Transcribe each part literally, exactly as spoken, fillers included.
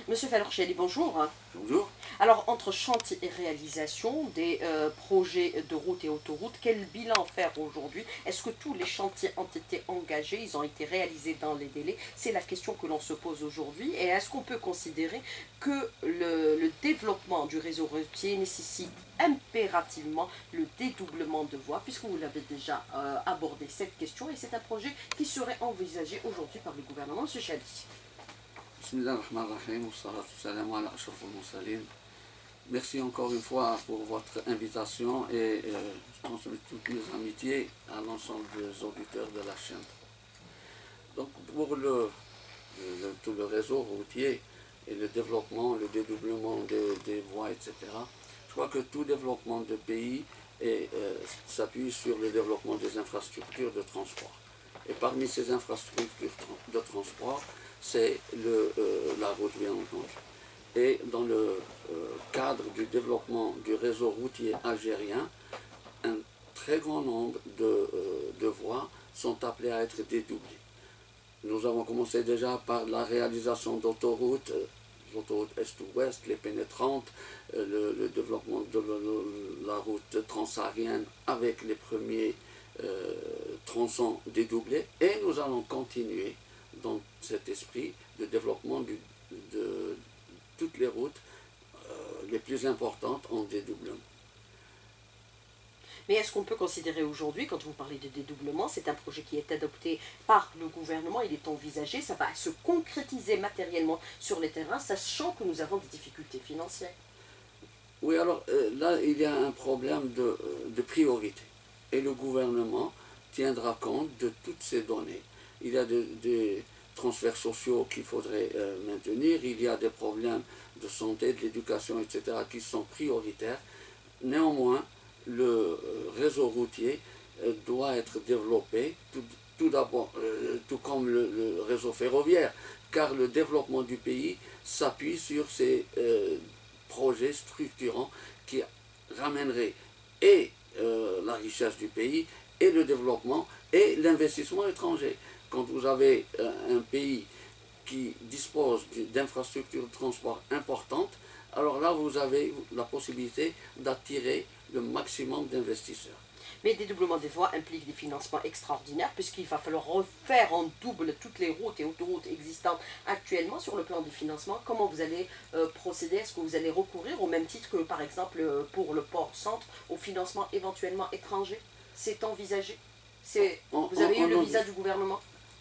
Monsieur Falorcheli, bonjour. Bonjour. Alors, entre chantier et réalisation des euh, projets de route et autoroute, quel bilan faire aujourd'hui? Est-ce que tous les chantiers ont été engagés, ils ont été réalisés dans les délais? C'est la question que l'on se pose aujourd'hui. Et est-ce qu'on peut considérer que le, le développement du réseau routier nécessite impérativement le dédoublement de voies, puisque vous l'avez déjà euh, abordé cette question, et c'est un projet qui serait envisagé aujourd'hui par le gouvernement. Monsieur Chali. Merci encore une fois pour votre invitation et euh, je transmets toutes mes amitiés à l'ensemble des auditeurs de la chaîne. Donc pour le, le, tout le réseau routier et le développement, le dédoublement des, des voies, et cetera, je crois que tout développement de pays euh, s'appuie sur le développement des infrastructures de transport. Et parmi ces infrastructures de transport, c'est euh, la route, bien entendu. Et dans le euh, cadre du développement du réseau routier algérien, un très grand nombre de, euh, de voies sont appelées à être dédoublées. Nous avons commencé déjà par la réalisation d'autoroutes, euh, l'autoroute est-ouest, les pénétrantes, euh, le, le développement de le, la route transsaharienne avec les premiers euh, tronçons dédoublés. Et nous allons continuer dans cet esprit de développement du, de toutes les routes euh, les plus importantes en dédoublement. Mais est-ce qu'on peut considérer aujourd'hui, quand vous parlez de dédoublement, c'est un projet qui est adopté par le gouvernement, il est envisagé, ça va se concrétiser matériellement sur les terrains, sachant que nous avons des difficultés financières? Oui, alors euh, là, il y a un problème de, de priorité. Et le gouvernement tiendra compte de toutes ces données. Il y a des de transferts sociaux qu'il faudrait euh, maintenir, il y a des problèmes de santé, de l'éducation, et cetera qui sont prioritaires. Néanmoins, le euh, réseau routier euh, doit être développé, tout, tout d'abord, euh, tout comme le, le réseau ferroviaire, car le développement du pays s'appuie sur ces euh, projets structurants qui ramèneraient et euh, la richesse du pays, et le développement, et l'investissement étranger. Quand vous avez un pays qui dispose d'infrastructures de transport importantes, alors là, vous avez la possibilité d'attirer le maximum d'investisseurs. Mais le dédoublement des voies implique des financements extraordinaires, puisqu'il va falloir refaire en double toutes les routes et autoroutes existantes actuellement sur le plan du financement. Comment vous allez euh, procéder? Est-ce que vous allez recourir au même titre que, par exemple, pour le port-centre, au financement éventuellement étranger? C'est envisagé? Vous avez eu le visa du gouvernement?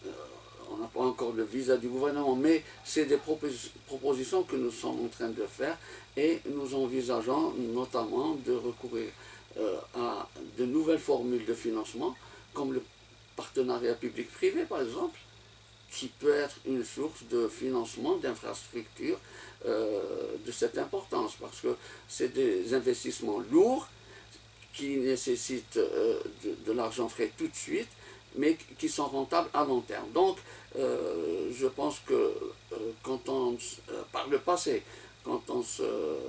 On n'a pas encore le visa du gouvernement, mais c'est des propositions que nous sommes en train de faire et nous envisageons notamment de recourir euh, à de nouvelles formules de financement, comme le partenariat public-privé par exemple, qui peut être une source de financement d'infrastructures euh, de cette importance, parce que c'est des investissements lourds qui nécessitent euh, de, de l'argent frais tout de suite, mais qui sont rentables à long terme. Donc, euh, je pense que euh, quand on, euh, par le passé, quand on, se,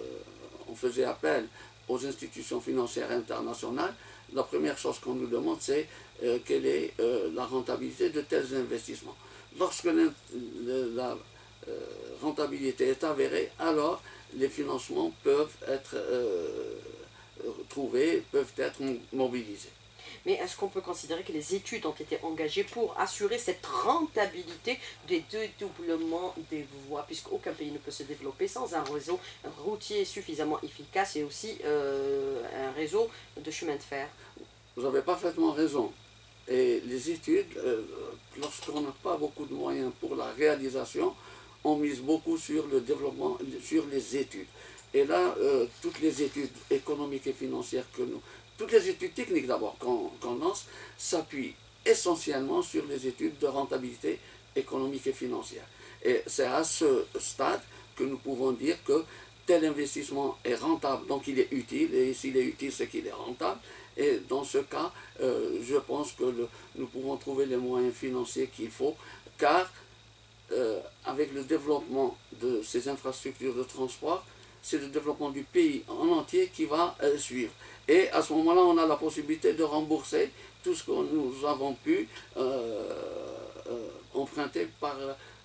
on faisait appel aux institutions financières internationales, la première chose qu'on nous demande, c'est euh, quelle est euh, la rentabilité de tels investissements. Lorsque la, la euh, rentabilité est avérée, alors les financements peuvent être euh, trouvés, peuvent être mobilisés. Mais est-ce qu'on peut considérer que les études ont été engagées pour assurer cette rentabilité des dédoublements des voies, puisqu'aucun pays ne peut se développer sans un réseau routier suffisamment efficace et aussi euh, un réseau de chemin de fer? Vous avez parfaitement raison. Et les études, euh, lorsqu'on n'a pas beaucoup de moyens pour la réalisation, on mise beaucoup sur le développement, sur les études. Et là, euh, toutes les études économiques et financières que nous... Toutes les études techniques d'abord qu'on qu'on lance s'appuient essentiellement sur les études de rentabilité économique et financière. Et c'est à ce stade que nous pouvons dire que tel investissement est rentable, donc il est utile, et s'il est utile, c'est qu'il est rentable. Et dans ce cas, euh, je pense que le, nous pouvons trouver les moyens financiers qu'il faut, car euh, avec le développement de ces infrastructures de transport, c'est le développement du pays en entier qui va euh, suivre. Et à ce moment-là, on a la possibilité de rembourser tout ce que nous avons pu euh, euh, emprunter par,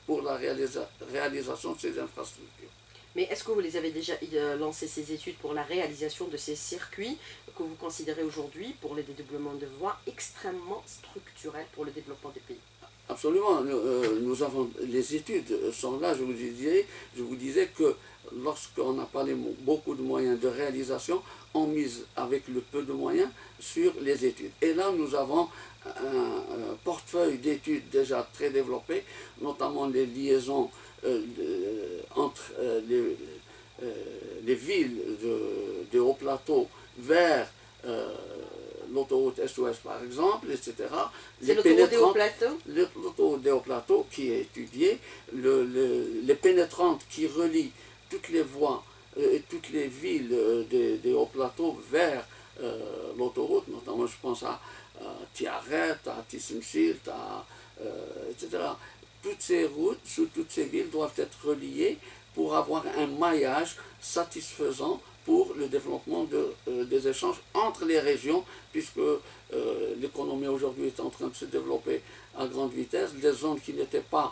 pour la réalisa réalisation de ces infrastructures. Mais est-ce que vous les avez déjà euh, lancé ces études pour la réalisation de ces circuits que vous considérez aujourd'hui, pour le dédoublement de voies, extrêmement structurels pour le développement des pays? Absolument, nous, euh, nous avons, les études sont là, je vous disais, je vous disais que lorsqu'on n'a pas les, beaucoup de moyens de réalisation, on mise avec le peu de moyens sur les études. Et là, nous avons un, un portefeuille d'études déjà très développé, notamment les liaisons euh, de, entre euh, les, euh, les villes de, de haut plateau vers euh, l'autoroute Est-Ouest par exemple, et cetera. C'est l'autoroute des hauts plateaux? L'autoroute des hauts plateaux qui est étudiée, le, le, les pénétrantes qui relient toutes les voies euh, et toutes les villes euh, des, des hauts plateaux vers euh, l'autoroute, notamment je pense à, à Tiaret, à Tissimsilt, à, euh, et cetera. Toutes ces routes, sous toutes ces villes doivent être reliées pour avoir un maillage satisfaisant pour le développement de, euh, des échanges entre les régions, puisque euh, l'économie aujourd'hui est en train de se développer à grande vitesse. Les zones qui n'étaient pas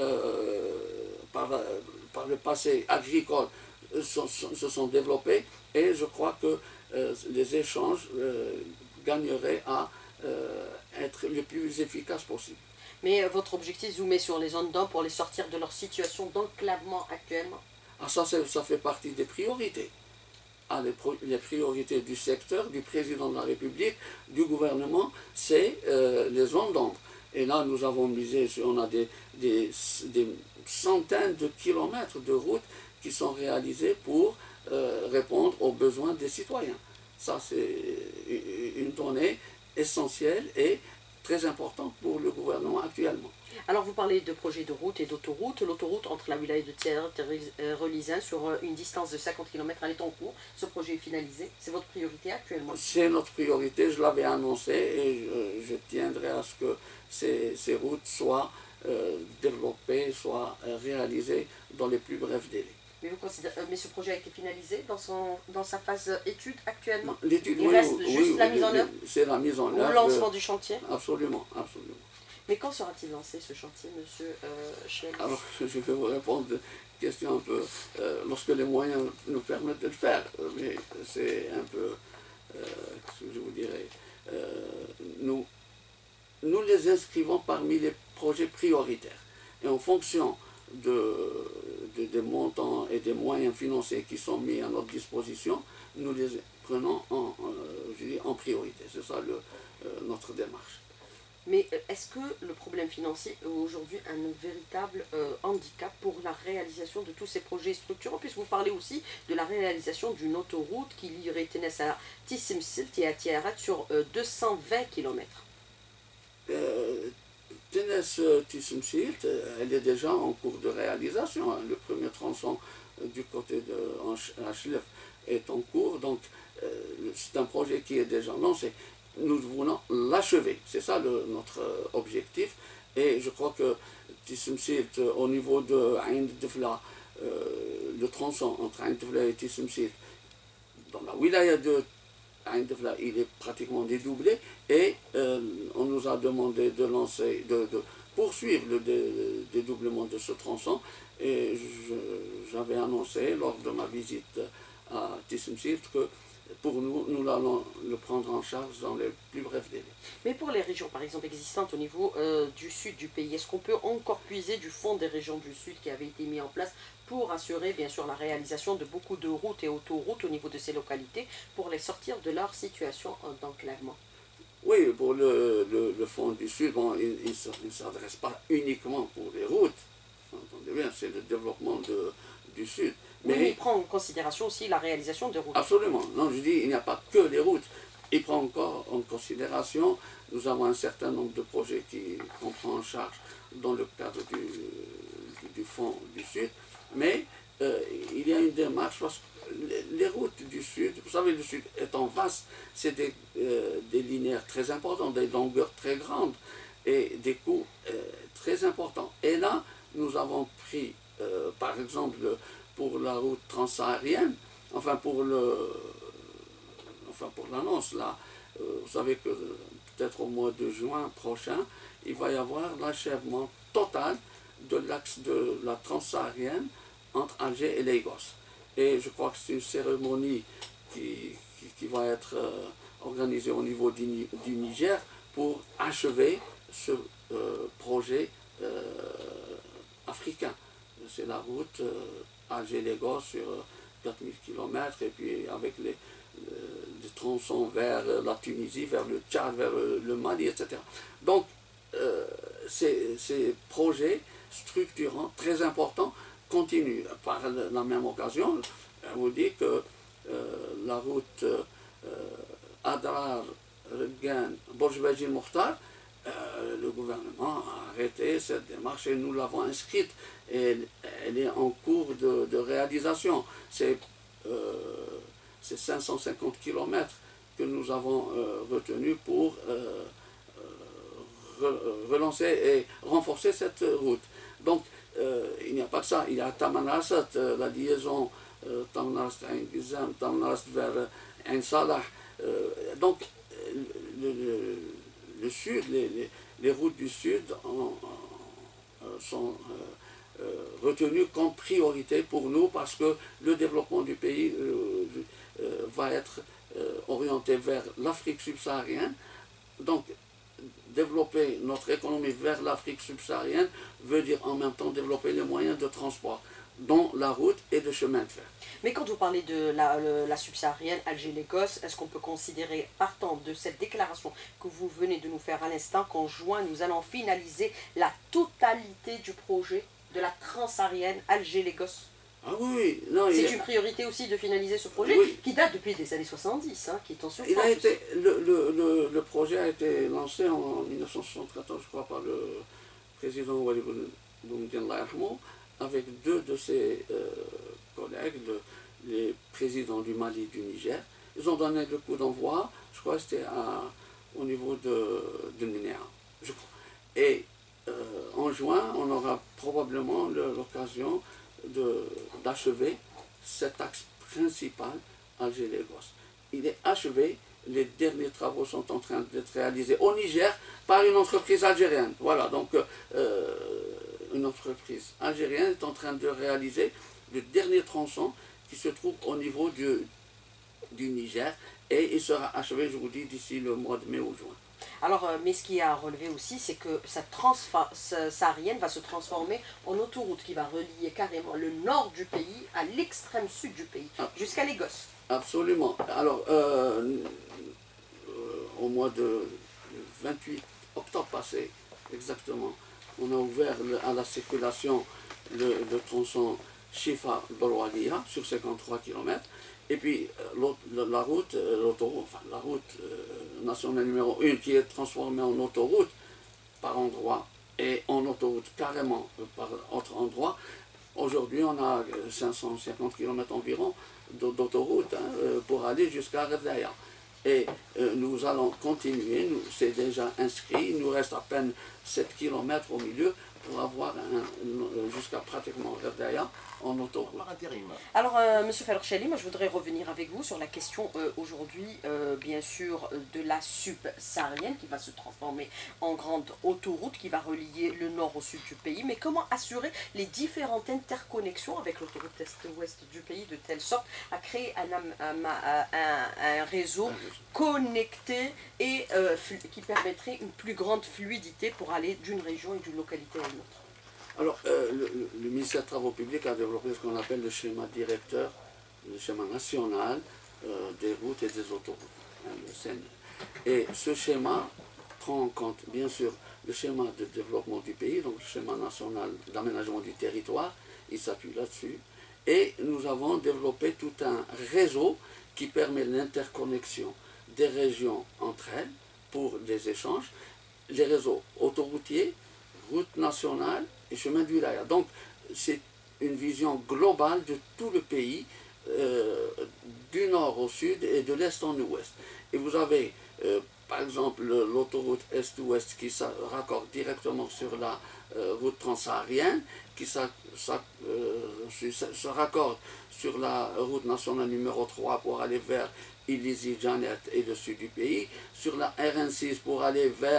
euh, par, par le passé agricoles sont, sont, se sont développées, et je crois que euh, les échanges euh, gagneraient à euh, être le plus efficaces possible. Mais euh, votre objectif zoomer sur les zones d'ombre pour les sortir de leur situation d'enclavement actuellement? Ah, ça, ça fait partie des priorités. Ah, les, les priorités du secteur, du président de la République, du gouvernement, c'est euh, les zones d'ombre. Et là, nous avons misé, on a des, des, des centaines de kilomètres de routes qui sont réalisées pour euh, répondre aux besoins des citoyens. Ça, c'est une donnée essentielle et très importante pour le gouvernement actuellement. Alors vous parlez de projets de route et d'autoroute. L'autoroute entre la wilaya de Tiaret et Relizin sur une distance de cinquante kilomètres, elle est en cours. Ce projet est finalisé. C'est votre priorité actuellement? C'est notre priorité, je l'avais annoncé, et je, je tiendrai à ce que ces, ces routes soient euh, développées, soient euh, réalisées dans les plus brefs délais. Mais, vous considérez, mais ce projet a été finalisé dans, son, dans sa phase étude actuellement? L'étude, Il oui, reste oui, juste oui, la oui, mise en œuvre? C'est la mise en œuvre. Au lancement du chantier? Absolument, absolument. Mais quand sera-t-il lancé ce chantier, monsieur euh, Chiel? Alors, je vais vous répondre de question un peu, euh, lorsque les moyens nous permettent de le faire, mais c'est un peu, euh, ce que je vous dirais, euh, nous, nous les inscrivons parmi les projets prioritaires. Et en fonction de, de, des montants et des moyens financiers qui sont mis à notre disposition, nous les prenons en, euh, je dis, en priorité. C'est ça le, euh, notre démarche. Mais est-ce que le problème financier est aujourd'hui un véritable euh, handicap pour la réalisation de tous ces projets structurants, puisque vous parlez aussi de la réalisation d'une autoroute qui lierait Ténès à Tissimsilt et à Tiaret sur euh, deux cent vingt kilomètres. Euh, Ténès-Tissimsilt, elle est déjà en cours de réalisation. Le premier tronçon euh, du côté de Achlef est en cours, donc euh, c'est un projet qui est déjà lancé. Nous voulons l'achever, c'est ça le, notre objectif, et je crois que Tissimsilt, au niveau de Ain Defla, euh, le tronçon entre Ain Defla et Tissimsilt, dans la wilaya de Ain Defla, il est pratiquement dédoublé, et euh, on nous a demandé de lancer, de, de poursuivre le dé, dédoublement de ce tronçon, et j'avais annoncé lors de ma visite à Tissimsilt que pour nous, nous allons le prendre en charge dans les plus brefs délais. Mais pour les régions, par exemple, existantes au niveau euh, du sud du pays, est-ce qu'on peut encore puiser du fonds des régions du sud qui avait été mis en place pour assurer, bien sûr, la réalisation de beaucoup de routes et autoroutes au niveau de ces localités pour les sortir de leur situation d'enclavement? Oui, pour le, le, le fonds du sud, bon, il ne s'adresse pas uniquement pour les routes. Entendez bien, c'est le développement de, du sud. Mais, oui, mais il prend en considération aussi la réalisation de routes. Absolument. Non, je dis, il n'y a pas que les routes. Il prend encore en considération, nous avons un certain nombre de projets qu'on prend en charge dans le cadre du, du, du Fonds du Sud, mais euh, il y a une démarche, parce que les, les routes du Sud, vous savez, le Sud étant vaste, c'est des, euh, des linéaires très importants, des longueurs très grandes et des coûts euh, très importants. Et là, nous avons pris, euh, par exemple, pour la route transsaharienne, enfin pour le, enfin pour l'annonce là, euh, vous savez que peut-être au mois de juin prochain, il va y avoir l'achèvement total de l'axe de la transsaharienne entre Alger et Lagos. Et je crois que c'est une cérémonie qui, qui, qui va être euh, organisée au niveau du, du Niger pour achever ce euh, projet euh, africain. C'est la route euh, Alger-Lagos sur euh, quatre mille kilomètres, et puis avec les, les, les tronçons vers la Tunisie, vers le Tchad, vers le, le Mali, et cetera. Donc, euh, ces, ces projets structurants, très importants, continuent. Par la même occasion, je vous dis que euh, la route euh, Adrar, Regan, Borj-Bajil, Mokhtar, Euh, le gouvernement a arrêté cette démarche et nous l'avons inscrite et elle est en cours de, de réalisation. C'est euh, cinq cent cinquante kilomètres que nous avons euh, retenus pour euh, re, relancer et renforcer cette route. Donc euh, il n'y a pas que ça, il y a Tamanrasat, euh, la liaison euh, Tamanrasat-Ain-Gizam, Tamanrasat vers Ain Salah. Euh, donc le, le Le sud, les, les, les routes du sud en, en, sont euh, euh, retenues comme priorité pour nous parce que le développement du pays euh, euh, va être euh, orienté vers l'Afrique subsaharienne. Donc, développer notre économie vers l'Afrique subsaharienne veut dire en même temps développer les moyens de transport, dont la route et le chemin de fer. Mais quand vous parlez de la, le, la subsaharienne, Alger-Lagos, est-ce qu'on peut considérer, partant de cette déclaration que vous venez de nous faire à l'instant, qu'en juin, nous allons finaliser la totalité du projet de la transsaharienne Alger-Lagos? Ah oui, non, c'est a... une priorité aussi de finaliser ce projet, oui, qui date depuis les années soixante-dix, hein, qui est en surface. Il a été, le, le, le, le projet a été lancé en mille neuf cent soixante-quatorze, je crois, par le président Walid Boumediene, avec deux de ses euh, collègues, le, les présidents du Mali et du Niger. Ils ont donné le coup d'envoi, je crois que c'était au niveau de, de Minéa, je crois. Et euh, en juin, on aura probablement l'occasion d'achever cet axe principal Alger-Lagos. Il est achevé, les derniers travaux sont en train d'être réalisés au Niger par une entreprise algérienne. Voilà, donc euh, une entreprise algérienne est en train de réaliser le dernier tronçon qui se trouve au niveau du, du Niger et il sera achevé, je vous dis, d'ici le mois de mai ou juin. Alors, euh, mais ce qui est à relever aussi, c'est que cette transsaharienne va se transformer en autoroute qui va relier carrément le nord du pays à l'extrême sud du pays, ah, jusqu'à Lagos. Absolument. Alors, euh, euh, au mois de vingt-huit octobre passé, exactement, on a ouvert le, à la circulation le, le tronçon Chifa-Bolwalia sur cinquante-trois kilomètres. Et puis euh, la route, l'autoroute, enfin la route euh, nationale numéro un qui est transformée en autoroute par endroit et en autoroute carrément par autre endroit. Aujourd'hui, on a cinq cent cinquante kilomètres environ d'autoroute hein, pour aller jusqu'à Gherdaya. Et euh, nous allons continuer, c'est déjà inscrit, il nous reste à peine sept kilomètres au milieu pour avoir jusqu'à pratiquement Gherdaya en autoroute. Alors, euh, M. Farchali, moi je voudrais revenir avec vous sur la question euh, aujourd'hui, euh, bien sûr, de la subsaharienne qui va se transformer en grande autoroute qui va relier le nord au sud du pays. Mais comment assurer les différentes interconnexions avec l'autoroute est-ouest du pays de telle sorte à créer un, un, un, un réseau connecté et euh, qui permettrait une plus grande fluidité pour aller d'une région et d'une localité à une autre? Alors, euh, le, le ministère des Travaux publics a développé ce qu'on appelle le schéma directeur, le schéma national euh, des routes et des autoroutes, hein, le C N. Et ce schéma prend en compte, bien sûr, le schéma de développement du pays, donc le schéma national d'aménagement du territoire, il s'appuie là-dessus. Et nous avons développé tout un réseau qui permet l'interconnexion des régions entre elles pour des échanges, les réseaux autoroutiers, routes nationales et chemins de wilaya. Donc c'est une vision globale de tout le pays, euh, du nord au sud et de l'est en ouest. Et vous avez euh, par exemple l'autoroute est-ouest qui se raccorde directement sur la euh, route transsaharienne, qui ça, ça, euh, se raccorde sur la route nationale numéro trois pour aller vers Illizi, Janet et le sud du pays, sur la R N six pour aller vers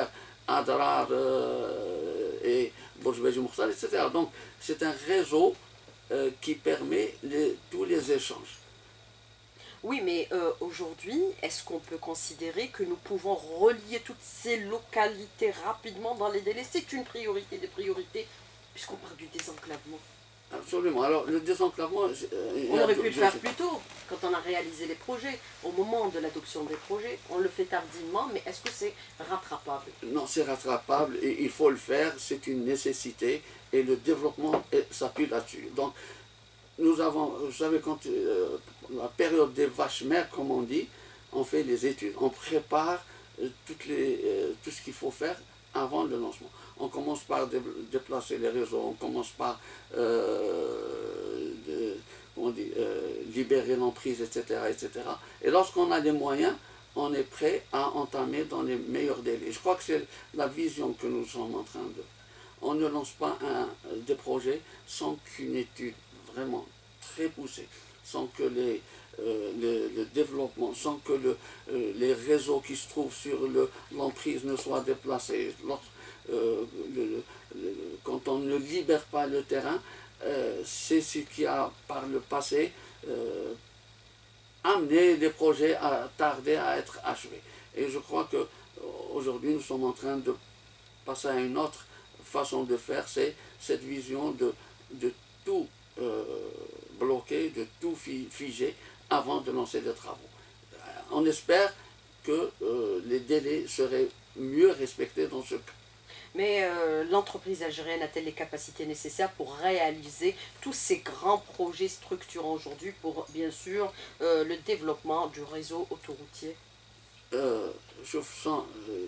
Adrar euh, et Bourj-Beji Moukhtar, et cetera. Donc c'est un réseau euh, qui permet les, tous les échanges. Oui, mais euh, aujourd'hui, est-ce qu'on peut considérer que nous pouvons relier toutes ces localités rapidement dans les délais? C'est une priorité des priorités, puisqu'on parle du désenclavement. Absolument. Alors le désenclavement... Euh, on aurait pu le faire plus tôt, quand on a réalisé les projets, au moment de l'adoption des projets. On le fait tardivement, mais est-ce que c'est rattrapable? Non, c'est rattrapable et il faut le faire, c'est une nécessité et le développement s'appuie là-dessus. Donc, nous avons, vous savez, quand euh, la période des vaches mères, comme on dit, on fait les études, on prépare euh, toutes les, euh, tout ce qu'il faut faire avant le lancement. On commence par dé déplacer les réseaux, on commence par euh, de, on dit, euh, libérer l'emprise, et cetera, et cetera. Et lorsqu'on a les moyens, on est prêt à entamer dans les meilleurs délais. Je crois que c'est la vision que nous sommes en train de... On ne lance pas un, des projets sans qu'une étude vraiment très poussée, sans que les, euh, le, le développement, sans que le, euh, les réseaux qui se trouvent sur l'emprise ne soient déplacés. Lorsque, euh, le, le, quand on ne libère pas le terrain, euh, c'est ce qui a par le passé euh, amené les projets à tarder à être achevés. Et je crois qu'aujourd'hui nous sommes en train de passer à une autre façon de faire, c'est cette vision de, de tout euh, bloquer, de tout figer avant de lancer des travaux. On espère que euh, les délais seraient mieux respectés dans ce cas. Mais euh, l'entreprise algérienne a-t-elle les capacités nécessaires pour réaliser tous ces grands projets structurants aujourd'hui pour, bien sûr, euh, le développement du réseau autoroutier? euh, Je sens,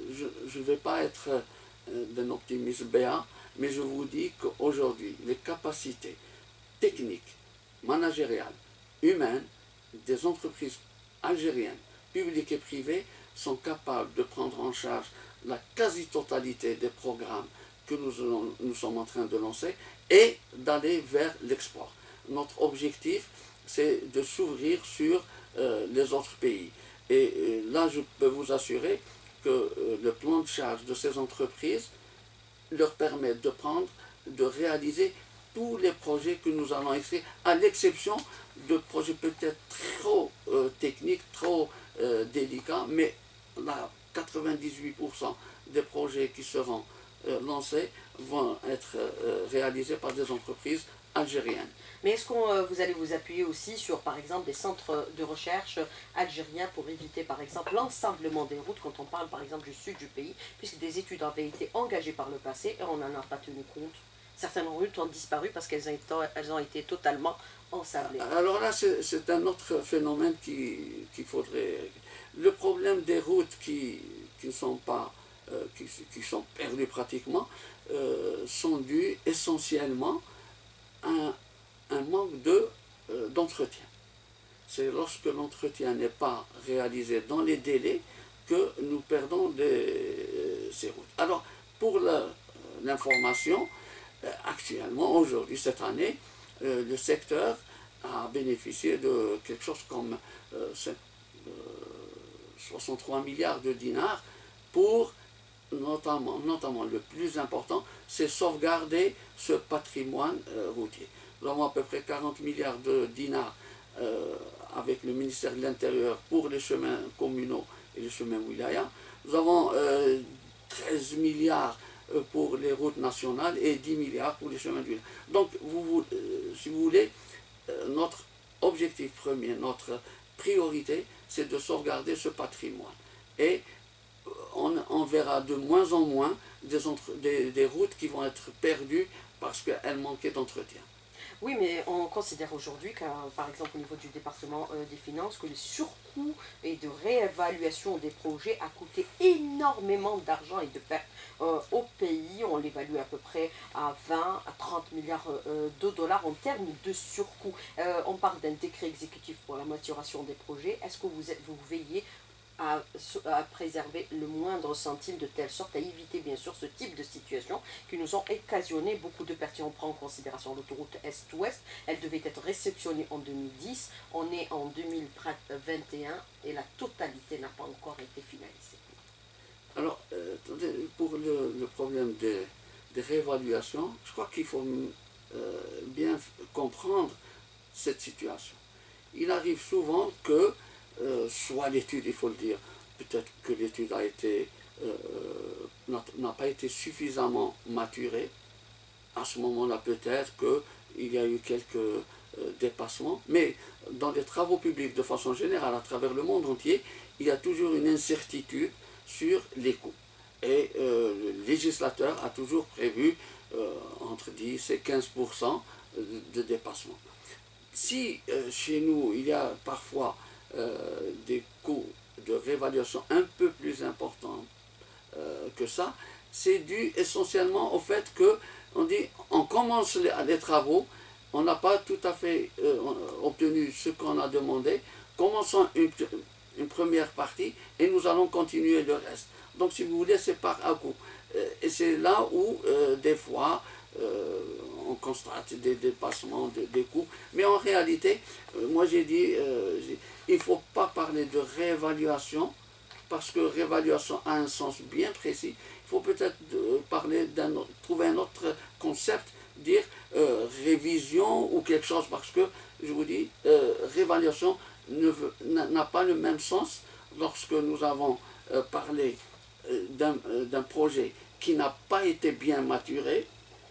je ne vais pas être euh, d'un optimisme béat, mais je vous dis qu'aujourd'hui, les capacités techniques, managériales, humaines des entreprises algériennes, publiques et privées, sont capables de prendre en charge la quasi-totalité des programmes que nous, nous sommes en train de lancer et d'aller vers l'export. Notre objectif, c'est de s'ouvrir sur euh, les autres pays. Et euh, là, je peux vous assurer que euh, le plan de charge de ces entreprises leur permet de prendre, de réaliser tous les projets que nous allons écrire, à l'exception de projets peut-être trop euh, techniques, trop euh, délicats, mais là, quatre-vingt-dix-huit pour cent des projets qui seront euh, lancés vont être euh, réalisés par des entreprises algériennes. Mais est-ce que euh, vous allez vous appuyer aussi sur, par exemple, des centres de recherche algériens pour éviter, par exemple, l'ensablement des routes, quand on parle, par exemple, du sud du pays, puisque des études avaient été engagées par le passé et on n'en a pas tenu compte. Certaines routes ont disparu parce qu'elles ont, elles ont été totalement ensablées. Alors là, c'est un autre phénomène qu'il qu'il faudrait... Le problème des routes qui, qui ne sont pas... Euh, qui, qui sont perdues pratiquement, euh, sont dus essentiellement à un, un manque de, euh, d'entretien. C'est lorsque l'entretien n'est pas réalisé dans les délais que nous perdons des, euh, ces routes. Alors, pour l'information, euh, actuellement, aujourd'hui, cette année, euh, le secteur a bénéficié de quelque chose comme euh, soixante-trois milliards de dinars pour, notamment, notamment le plus important, c'est sauvegarder ce patrimoine euh, routier. Nous avons à peu près quarante milliards de dinars euh, avec le ministère de l'Intérieur pour les chemins communaux et les chemins wilaya. Nous avons euh, treize milliards pour les routes nationales et dix milliards pour les chemins de ville. Donc, vous, vous, euh, si vous voulez, euh, notre objectif premier, notre priorité, c'est de sauvegarder ce patrimoine. Et on, on verra de moins en moins des, entre, des, des routes qui vont être perdues parce qu'elles manquaient d'entretien. Oui, mais on considère aujourd'hui, par exemple au niveau du département euh, des finances, que le surcoût et de réévaluation des projets a coûté énormément d'argent et de pertes euh, au pays. On l'évalue à peu près à vingt à trente milliards euh, de dollars en termes de surcoût. Euh, on parle d'un décret exécutif pour la maturation des projets. Est-ce que vous, êtes, vous veillez À, à préserver le moindre centime de telle sorte à éviter bien sûr ce type de situation qui nous ont occasionné beaucoup de pertes? Si on prend en considération l'autoroute Est-Ouest, elle devait être réceptionnée en deux mille dix, on est en deux mille vingt et un et la totalité n'a pas encore été finalisée. Alors, euh, pour le, le problème des, des réévaluations, je crois qu'il faut euh, bien comprendre cette situation. Il arrive souvent que, euh, soit l'étude, il faut le dire, peut-être que l'étude a été, euh, n'a pas été suffisamment maturée. À ce moment-là, peut-être qu'il y a eu quelques euh, dépassements, mais dans les travaux publics, de façon générale, à travers le monde entier, il y a toujours une incertitude sur les coûts. Et euh, le législateur a toujours prévu euh, entre dix et quinze pour cent de dépassement. Si euh, chez nous, il y a parfois euh, des coûts de réévaluation un peu plus importants euh, que ça, c'est dû essentiellement au fait que on dit on commence les, les travaux, on n'a pas tout à fait euh, obtenu ce qu'on a demandé, commençons une, une première partie et nous allons continuer le reste. Donc si vous voulez, c'est par à coup. Et c'est là où euh, des fois euh, on constate des dépassements, des, des coûts. Mais en réalité, euh, moi j'ai dit, euh, il ne faut pas parler de réévaluation, parce que réévaluation a un sens bien précis. Il faut peut-être euh, parler d'un trouver un autre concept, dire euh, révision ou quelque chose, parce que, je vous dis, euh, réévaluation n'a pas le même sens lorsque nous avons euh, parlé euh, d'un euh, projet qui n'a pas été bien maturé,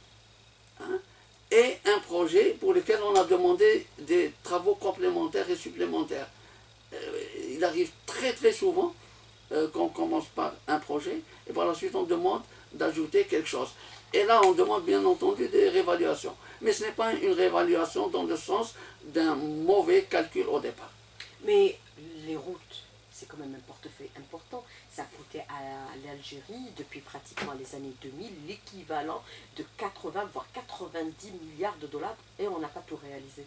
hein, et un projet pour lequel on a demandé des travaux complémentaires et supplémentaires. Euh, il arrive très très souvent euh, qu'on commence par un projet et par la suite on demande d'ajouter quelque chose. Et là on demande bien entendu des réévaluations. Mais ce n'est pas une réévaluation dans le sens d'un mauvais calcul au départ. Mais les routes, c'est quand même un portefeuille important. Ça coûtait à l'Algérie, depuis pratiquement les années deux mille, l'équivalent de quatre-vingts voire quatre-vingt-dix milliards de dollars et on n'a pas tout réalisé.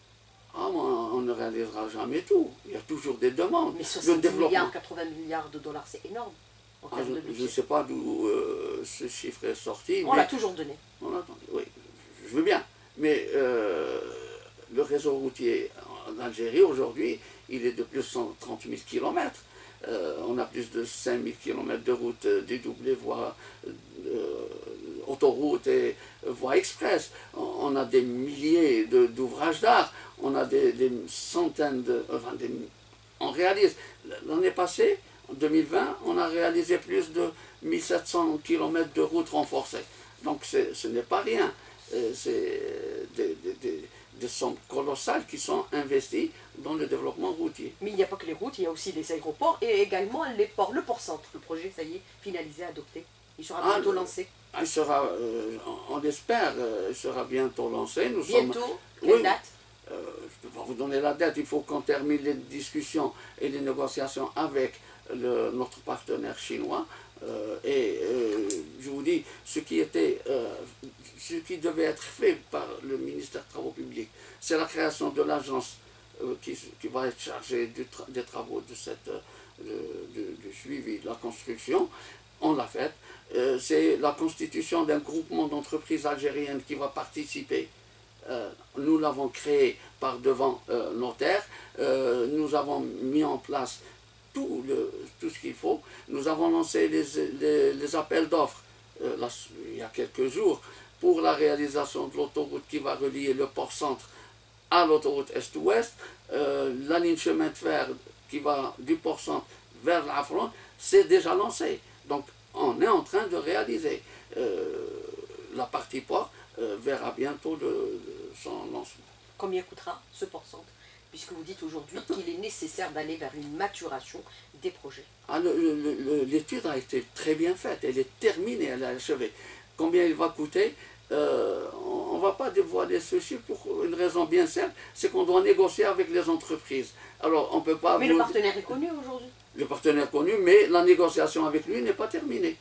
Ah, on ne réalisera jamais tout. Il y a toujours des demandes. Mais soixante-dix milliards, quatre-vingts milliards de dollars, c'est énorme. En ah, termes je, de budget. Je ne sais pas d'où euh, ce chiffre est sorti. On l'a toujours donné. On l'a donné, oui. Je veux bien. Mais euh, le réseau routier en Algérie, aujourd'hui, il est de plus de cent trente mille kilomètres. Euh, on a plus de cinq mille kilomètres de routes euh, dédoublées, voies euh, autoroutes et euh, voies express. On, on a des milliers d'ouvrages d'art. On a des, des centaines de... Enfin, des, on réalise. L'année passée, en deux mille vingt, on a réalisé plus de mille sept cents kilomètres de routes renforcées. Donc ce n'est pas rien. C'est des, des, des, des sommes colossales qui sont investies dans le développement routier. Mais il n'y a pas que les routes, il y a aussi les aéroports et également les ports. Le port centre, le projet, ça y est, finalisé, adopté. Il sera bientôt ah, lancé. Il sera, euh, on l'espère, euh, il sera bientôt lancé. Nous bientôt, sommes... quelle oui, date euh, je ne peux pas vous donner la date, il faut qu'on termine les discussions et les négociations avec le, notre partenaire chinois. Euh, et euh, je vous dis, ce qui, était, euh, ce qui devait être fait par le ministère des Travaux publics, c'est la création de l'agence euh, qui, qui va être chargée du tra des travaux de cette, de, de, de suivi de la construction. On l'a fait. Euh, c'est la constitution d'un groupement d'entreprises algériennes qui va participer. Euh, nous l'avons créé par devant euh, notaire. Euh, nous avons mis en place tout, le, tout ce qu'il faut. Nous avons lancé les, les, les appels d'offres euh, il y a quelques jours pour la réalisation de l'autoroute qui va relier le port-centre à l'autoroute Est-Ouest, euh, la ligne chemin de fer qui va du port-centre vers l'Afron, c'est déjà lancé. Donc on est en train de réaliser. Euh, la partie port euh, verra bientôt le, le, son lancement. Combien coûtera ce port-centre? Puisque vous dites aujourd'hui qu'il est nécessaire d'aller vers une maturation des projets. Ah, l'étude a été très bien faite, elle est terminée, elle est achevée. Combien il va coûter? euh, On ne va pas dévoiler ce chiffre pour une raison bien simple, c'est qu'on doit négocier avec les entreprises. Alors on peut pas... Mais vous... le partenaire est connu aujourd'hui. Le partenaire est connu, mais la négociation avec lui n'est pas terminée.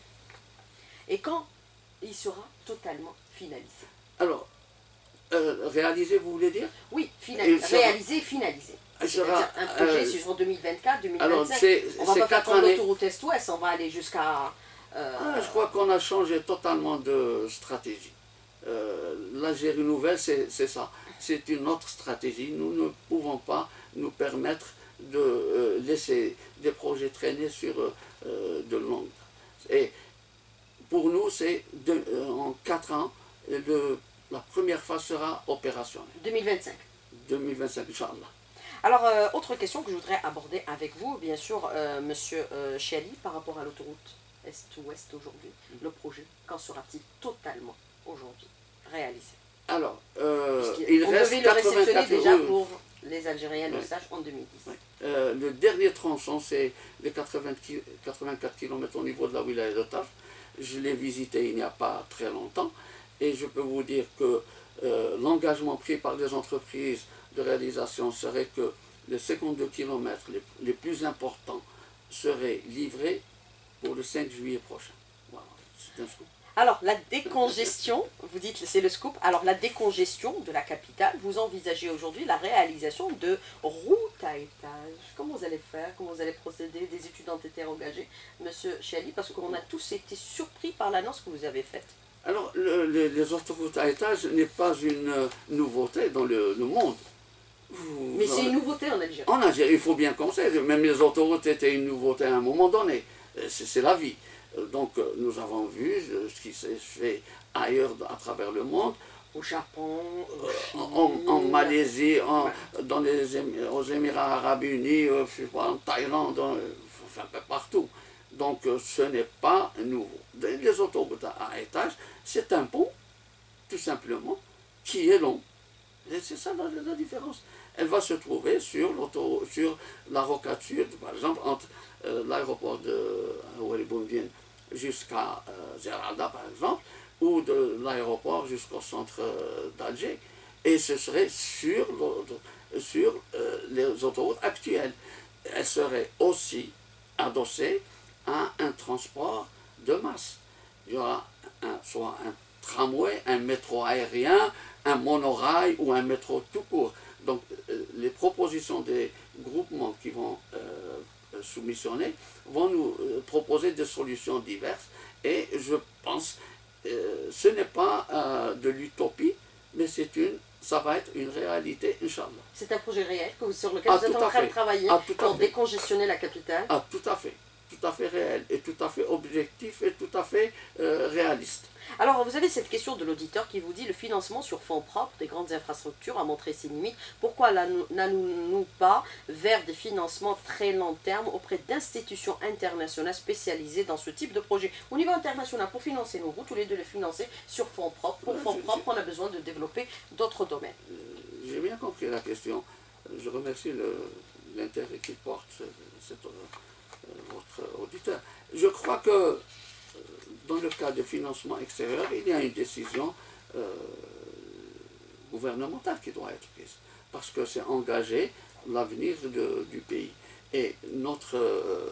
Et quand il sera totalement finalisé? Alors, Euh, réalisé, vous voulez dire? Oui, finalisé, réalisé, finalisé. Sera, un projet euh, sur deux mille vingt-quatre, deux mille vingt-cinq. Alors, c'est, on va pas faire comme années... l'autoroute Est-Ouest, on va aller jusqu'à... Euh... Ah, je crois qu'on a changé totalement de stratégie. Euh, L'Algérie nouvelle, c'est ça. C'est une autre stratégie. Nous ne pouvons pas nous permettre de euh, laisser des projets traîner sur euh, de longues. Et pour nous, c'est euh, en quatre ans, le, la première phase sera opérationnelle. deux mille vingt-cinq. deux mille vingt-cinq, Inch'Allah. Alors, euh, autre question que je voudrais aborder avec vous, bien sûr, euh, Monsieur euh, Chiali, par rapport à l'autoroute Est-Ouest aujourd'hui, le projet, quand sera-t-il totalement aujourd'hui réalisé? Alors, euh, il on reste devait le réceptionner déjà oui, pour les Algériens le oui. sachent en deux mille dix. Oui. Euh, le dernier tronçon, c'est les quatre-vingt-quatre kilomètres au niveau de la wilaya de Taf. Je l'ai visité il n'y a pas très longtemps et je peux vous dire que euh, l'engagement pris par les entreprises de réalisation serait que les cinquante-deux kilomètres les, les plus importants seraient livrés pour le cinq juillet prochain. Voilà, c'est un scoop. Alors, la décongestion, vous dites c'est le scoop, alors la décongestion de la capitale, vous envisagez aujourd'hui la réalisation de routes à étages. Comment vous allez faire? Comment vous allez procéder? Des études ont été engagées, Monsieur Chiali, parce qu'on a tous été surpris par l'annonce que vous avez faite. Alors, le, le, les autoroutes à étages n'est pas une euh, nouveauté dans le, le monde. Vous, Mais c'est une nouveauté en Algérie. En Algérie, il faut bien qu'on sait, même les autoroutes étaient une nouveauté à un moment donné. C'est la vie. Donc nous avons vu ce qui s'est fait ailleurs à travers le monde. Au Japon, au Chine, en, en Malaisie, en, ouais. dans les, aux Émirats Arabes Unis, en Thaïlande, enfin un peu partout. Donc ce n'est pas nouveau. Les autoroutes à étage, c'est un pont, tout simplement, qui est long. Et c'est ça la, la différence. Elle va se trouver sur, sur la rocade sud, par exemple, entre euh, l'aéroport de Oualiboumdine jusqu'à euh, Zeralda, par exemple, ou de l'aéroport jusqu'au centre euh, d'Alger. Et ce serait sur, sur euh, les autoroutes actuelles. Elle serait aussi adossée à un transport de masse. Il y aura un, soit un tramway, un métro aérien, un monorail ou un métro tout court. Donc euh, les propositions des groupements qui vont euh, soumissionner vont nous euh, proposer des solutions diverses et je pense que euh, ce n'est pas euh, de l'utopie, mais c'est une, ça va être une réalité, Inch'Allah. C'est un projet réel que vous, sur lequel ah, vous êtes en train de travailler ah, pour décongestionner la capitale? Ah, tout à fait. Tout à fait réel et tout à fait objectif et tout à fait euh, réaliste. Alors, vous avez cette question de l'auditeur qui vous dit le financement sur fonds propres des grandes infrastructures a montré ses limites. Pourquoi n'allons-nous pas vers des financements très long terme auprès d'institutions internationales spécialisées dans ce type de projet? Au niveau international, pour financer nos routes, tous les deux les financer sur fonds propres. Pour fonds propres, on a besoin de développer d'autres domaines. J'ai bien compris la question. Je remercie l'intérêt qui porte cette, votre auditeur. Je crois que dans le cas de financement extérieur, il y a une décision euh, gouvernementale qui doit être prise, parce que c'est engager l'avenir du pays. Et notre, euh,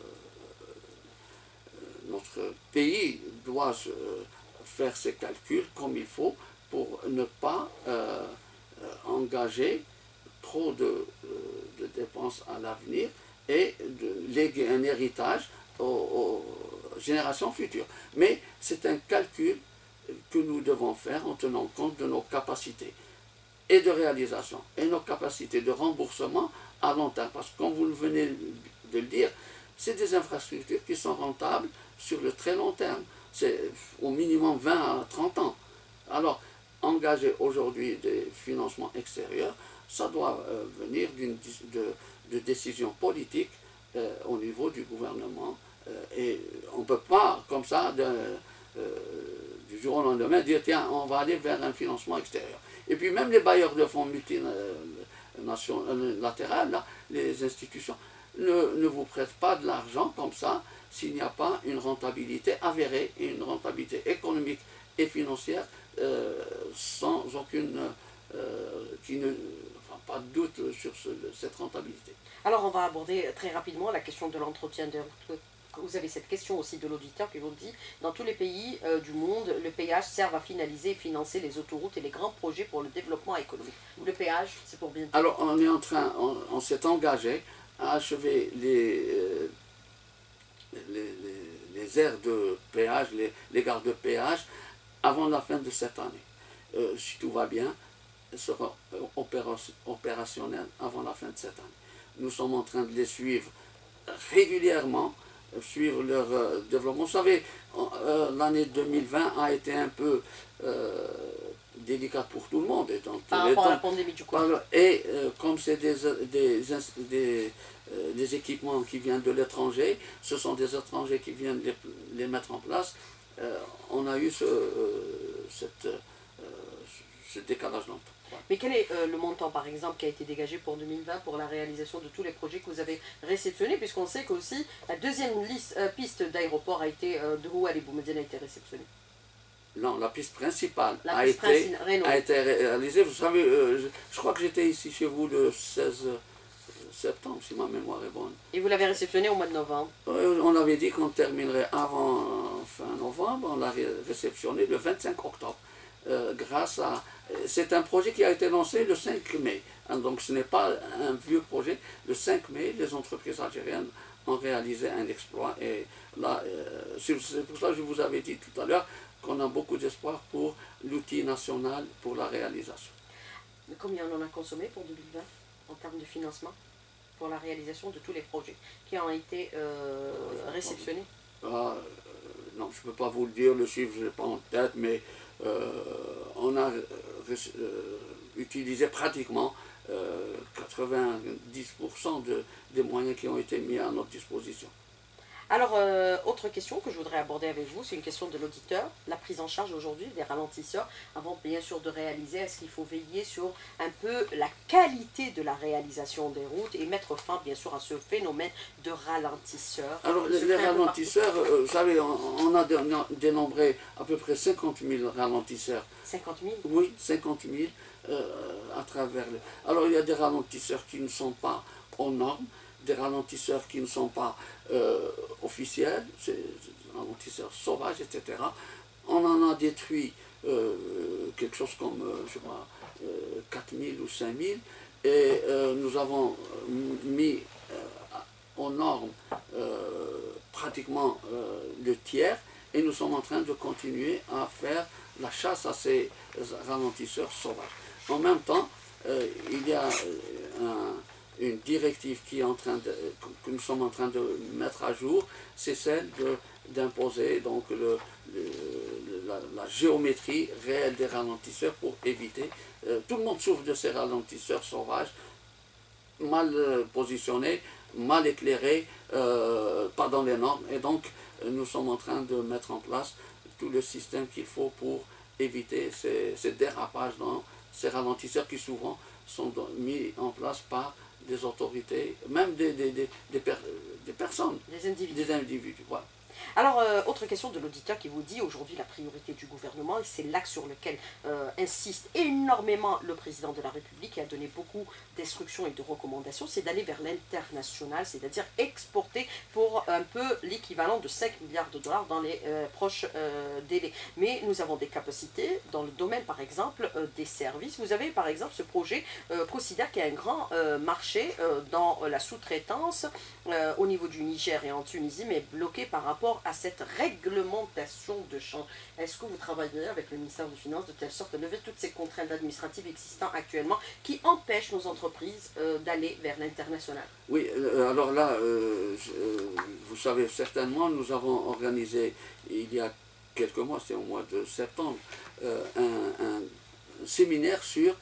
notre pays doit euh, faire ses calculs comme il faut pour ne pas euh, engager trop de, euh, de dépenses à l'avenir et de léguer un héritage aux, aux générations futures. Mais c'est un calcul que nous devons faire en tenant compte de nos capacités et de réalisation et nos capacités de remboursement à long terme. Parce que comme vous venez de le dire, c'est des infrastructures qui sont rentables sur le très long terme. C'est au minimum vingt à trente ans. Alors, engager aujourd'hui des financements extérieurs, ça doit euh, venir d'une de, de décisions politiques euh, au niveau du gouvernement. Euh, et on ne peut pas, comme ça, de, euh, du jour au lendemain, dire tiens, on va aller vers un financement extérieur. Et puis même les bailleurs de fonds multilatérales, là, les institutions, ne, ne vous prêtent pas de l'argent comme ça s'il n'y a pas une rentabilité avérée et une rentabilité économique et financière euh, sans aucune, euh, qui ne, enfin, pas de doute sur ce, cette rentabilité. Alors on va aborder très rapidement la question de l'entretien de route. Vous avez cette question aussi de l'auditeur qui vous dit, dans tous les pays euh, du monde, le péage sert à finaliser et financer les autoroutes et les grands projets pour le développement économique. Le péage, c'est pour bien... Alors on est en train, on, on s'est engagé à achever les, euh, les, les, les aires de péage, les, les gares de péage, avant la fin de cette année. Euh, si tout va bien, elles seront opérationnelles avant la fin de cette année. Nous sommes en train de les suivre régulièrement suivre leur euh, développement. Vous savez, euh, l'année deux mille vingt a été un peu euh, délicate pour tout le monde. Et dans Par rapport à la pandémie du Covid. Et euh, comme c'est des, des, des, euh, des équipements qui viennent de l'étranger, ce sont des étrangers qui viennent les, les mettre en place, euh, on a eu ce, euh, cette, euh, ce décalage d'emploi. Mais quel est euh, le montant, par exemple, qui a été dégagé pour deux mille vingt pour la réalisation de tous les projets que vous avez réceptionnés, puisqu'on sait qu'aussi la deuxième liste, euh, piste d'aéroport a été, euh, de Roual et Boumediene a été réceptionnée. Non, la piste principale la a, piste été, principale, a été réalisée. Vous savez, euh, je, je crois que j'étais ici chez vous le seize septembre, si ma mémoire est bonne. Et vous l'avez réceptionné au mois de novembre? euh, On avait dit qu'on terminerait avant euh, fin novembre, on l'a réceptionné le vingt-cinq octobre. Euh, grâce à... C'est un projet qui a été lancé le cinq mai, hein, donc ce n'est pas un vieux projet. Le cinq mai, les entreprises algériennes ont réalisé un exploit, et là, euh, c'est pour ça que je vous avais dit tout à l'heure qu'on a beaucoup d'espoir pour l'outil national pour la réalisation. Mais combien on en a consommé pour deux mille vingt en termes de financement pour la réalisation de tous les projets qui ont été euh, réceptionnés? Ah, euh, non, je ne peux pas vous le dire, le chiffre, je n'ai pas en tête, mais euh, on a euh, utilisé pratiquement euh, quatre-vingt-dix pour cent de, des moyens qui ont été mis à notre disposition. Alors, euh, autre question que je voudrais aborder avec vous, c'est une question de l'auditeur. La prise en charge aujourd'hui des ralentisseurs, avant bien sûr de réaliser, est-ce qu'il faut veiller sur un peu la qualité de la réalisation des routes et mettre fin bien sûr à ce phénomène de ralentisseurs? Alors, les, les ralentisseurs, euh, vous savez, on, on a dénombré à peu près cinquante mille ralentisseurs. cinquante mille? Oui, cinquante mille euh, à travers les... Alors, il y a des ralentisseurs qui ne sont pas aux normes, des ralentisseurs qui ne sont pas euh, officiels, c'est des ralentisseurs sauvages, et cetera. On en a détruit euh, quelque chose comme, euh, je sais pas, euh, quatre mille ou cinq mille, et euh, nous avons mis euh, aux normes euh, pratiquement euh, le tiers, et nous sommes en train de continuer à faire la chasse à ces ralentisseurs sauvages. En même temps, euh, il y a un une directive qui est en train de, que nous sommes en train de mettre à jour, c'est celle d'imposer donc le, le, la, la géométrie réelle des ralentisseurs pour éviter. Euh, tout le monde souffre de ces ralentisseurs sauvages, mal euh, positionnés, mal éclairés, euh, pas dans les normes, et donc euh, nous sommes en train de mettre en place tout le système qu'il faut pour éviter ces, ces dérapages dans ces ralentisseurs qui souvent sont mis en place par des autorités, même des, des, des, des, per, des personnes, des individus. Des individus voilà. Alors, euh, autre question de l'auditeur qui vous dit aujourd'hui la priorité du gouvernement, et c'est l'axe sur lequel euh, insiste énormément le président de la République, qui a donné beaucoup d'instructions et de recommandations, c'est d'aller vers l'international, c'est-à-dire exporter pour un peu l'équivalent de cinq milliards de dollars dans les euh, proches euh, délais. Mais nous avons des capacités dans le domaine, par exemple, euh, des services. Vous avez, par exemple, ce projet euh, considère qu'il y a un grand euh, marché euh, dans la sous-traitance euh, au niveau du Niger et en Tunisie, mais bloqué par rapport à cette réglementation de change. Est-ce que vous travaillez avec le ministère des Finances de telle sorte de lever toutes ces contraintes administratives existantes actuellement qui empêchent nos entreprises euh, d'aller vers l'international? Oui, euh, alors là, euh, je, euh, vous savez certainement, nous avons organisé il y a quelques mois, c'est au mois de septembre, euh, un, un séminaire sur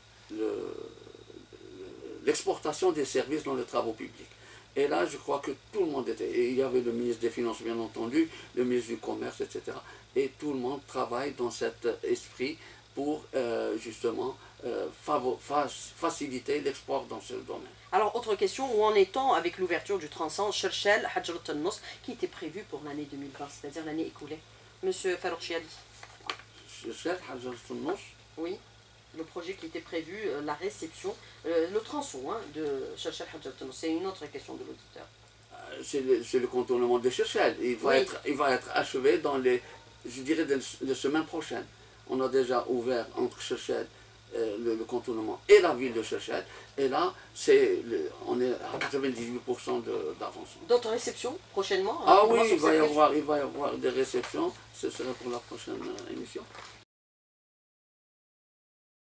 l'exportation le, des services dans les travaux publics. Et là, je crois que tout le monde était, et il y avait le ministre des Finances, bien entendu, le ministre du Commerce, et cetera. Et tout le monde travaille dans cet esprit pour euh, justement euh, faciliter l'export dans ce domaine. Alors, autre question, où en est-on avec l'ouverture du tronçon Cherchel Hadjrat al-Nos qui était prévu pour l'année deux mille vingt, c'est-à-dire l'année écoulée? Monsieur Farouk Chiadi. Cherchel Hadjrat al-Nos? Oui. Le projet qui était prévu, euh, la réception, euh, le tronçon hein, de Cherchel Hadjrat al-Nos. C'est une autre question de l'auditeur. Euh, c'est le, le contournement de Cherchel. Il va, oui. être, il va être achevé dans les, je dirais, les semaines prochaines. On a déjà ouvert entre Cherchel, euh, le, le contournement et la ville de Cherchel. Et là, c'est on est à quatre-vingt-dix-huit pour cent d'avancement. D'autres réceptions prochainement? Ah oui, il va, y avoir, il va y avoir des réceptions. Ce sera pour la prochaine euh, émission.